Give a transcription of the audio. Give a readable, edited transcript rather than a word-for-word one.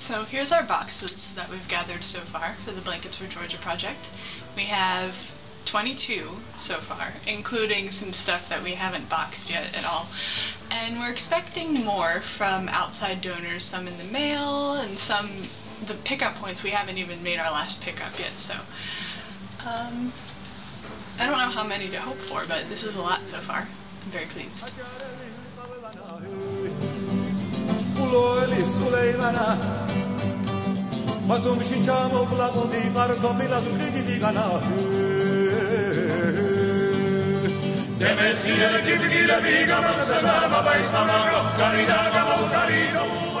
So here's our boxes that we've gathered so far for the Blankets for Georgia project. We have 22 so far, including some stuff that we haven't boxed yet at all. And we're expecting more from outside donors, some in the mail, and some, the pickup points, we haven't even made our last pickup yet, so I don't know how many to hope for, but this is a lot so far. I'm very pleased. Deve sia il giro di la viga, ma se la va, vai sta una carità,